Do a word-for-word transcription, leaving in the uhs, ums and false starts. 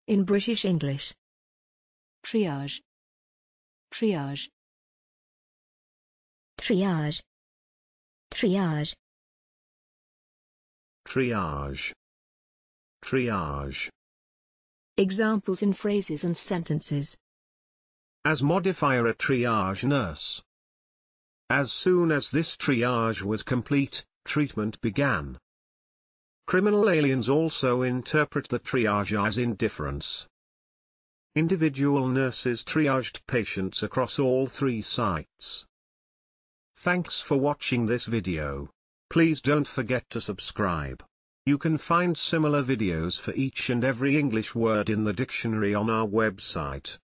In British English. Triage. Triage. Triage. Triage. Triage. Triage. Examples in phrases and sentences. As modifier a triage nurse. As soon as this triage was complete, treatment began. Criminal aliens also interpret the triage as indifference. Individual nurses triaged patients across all three sites. Thanks for watching this video. Please don't forget to subscribe. You can find similar videos for each and every English word in the dictionary on our website.